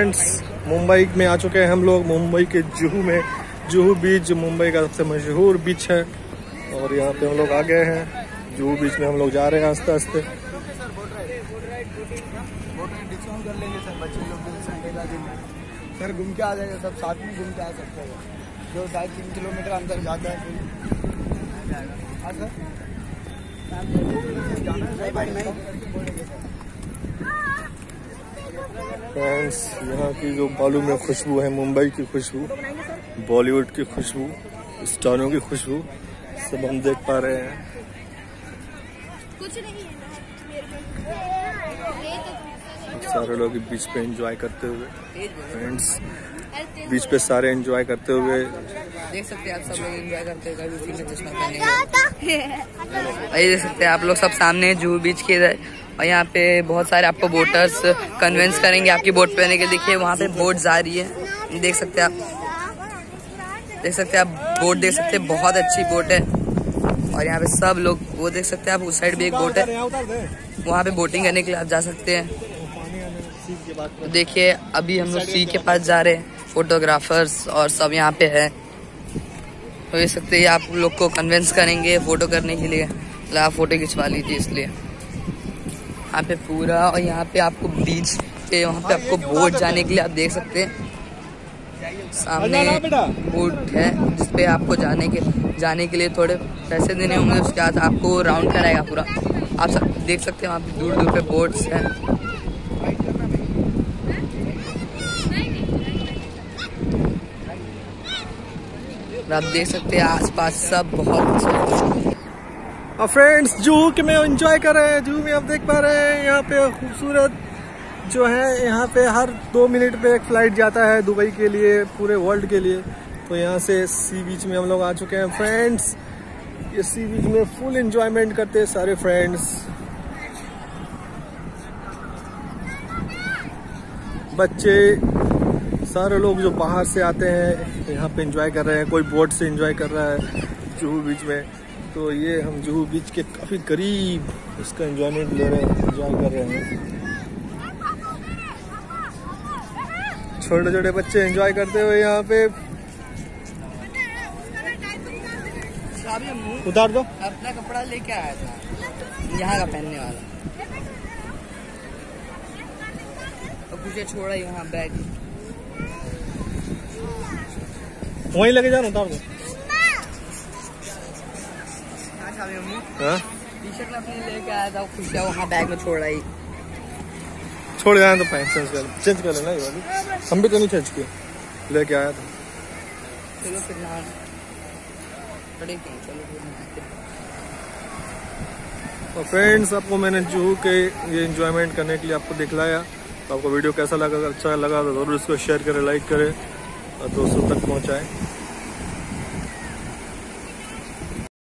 Friends, Mumbai में आ चुके हैं हम लोग। मुंबई के जुहू में, जुहू बीच मुंबई का सबसे मशहूर बीच है और यहाँ पे हम लोग आ गए हैं। जुहू बीच में हम लोग जा रहे हैं आस्ते आस्ते। सर घूम के आ जाएगा, सब साथ में घूम के आ सकते हैं। जो 3.5 किलोमीटर अंदर जाता है फ्रेंड्स, यहाँ की जो बालू में खुशबू है, मुंबई की खुशबू, बॉलीवुड की खुशबू, स्टारों की खुशबू सब हम देख पा रहे हैं। कुछ नहीं है सारे लोग बीच पे एंजॉय करते हुए, फ्रेंड्स बीच पे सारे एंजॉय करते हुए देख सकते हैं आप। सब लोग एंजॉय करते हैं, कभी उसी में चश्मा पहने हुए। देख सकते हैं आप लोग सब सामने जुहू बीच के इधर, और यहाँ पे बहुत सारे आपको बोटर्स कन्विंस करेंगे आपकी बोट पे आने के। देखिए वहाँ पे बोट जा रही है, देख सकते हैं आप। देख सकते हैं आप बोट देख सकते हैं, बहुत अच्छी बोट है। और यहाँ पे सब लोग वो देख सकते हैं आप। उस साइड भी एक बोट है, वहाँ पे बोटिंग करने के लिए आप जा सकते हैं। तो देखिए अभी हम लोग सी के पास जा रहे हैं, फोटोग्राफर्स और सब यहाँ पे है। तो देख सकते हैं आप लोग को कन्विंस करेंगे फोटो करने के लिए, आप फोटो खिंचवा लीजिए इसलिए। यहाँ पे पूरा, और यहाँ पे आपको बीच पे वहाँ पे आपको बोट जाने के लिए आप देख सकते हैं सामने बोट है, जिसपे आपको जाने के लिए थोड़े पैसे देने होंगे। उसके बाद आपको राउंड कराएगा पूरा। आप सब देख सकते हैं वहाँ पे दूर दूर पे बोट्स हैं। आप देख सकते हैं आसपास सब बहुत और फ्रेंड्स जुहू के में एंजॉय कर रहे हैं। जुहू में आप देख पा रहे हैं यहाँ पे खूबसूरत जो है, यहाँ पे हर 2 मिनट पे एक फ्लाइट जाता है दुबई के लिए, पूरे वर्ल्ड के लिए। तो यहाँ से सी बीच में हम लोग आ चुके हैं फ्रेंड्स। ये सी बीच में फुल एंजॉयमेंट करते हैं सारे फ्रेंड्स, बच्चे, सारे लोग जो बाहर से आते हैं यहाँ पे एंजॉय कर रहे हैं। कोई बोट से एंजॉय कर रहा है जुहू बीच में। तो ये हम जुहू बीच के काफी करीब इसका एंजॉयमेंट ले रहे हैं, एंजॉय कर रहे हैं। छोटे छोटे बच्चे एंजॉय करते हुए यहाँ पे। उतार दो। अपना कपड़ा लेके आया था यहाँ का पहनने वाला, और पीछे छोड़ा यहाँ बैग वहीं लगे जाना, उतार दो। टी शर्ट में अपने लेके आया था, खुश है वहाँ बैग में छोड़ रहा ही। छोड़ गया तो पैंट चेंज कर लेना। ये वाली हम भी तो नहीं चेंज किए, लेके आया था। चलो फिर यहाँ तो फ्रेंड्स, आपको मैंने जुहू के ये एंजॉयमेंट करने के लिए आपको दिखलाया। तो आपको वीडियो कैसा लगा? अच्छा लगा तो जरूर इसको शेयर करें, लाइक करें और दोस्तों तक पहुँचाएं।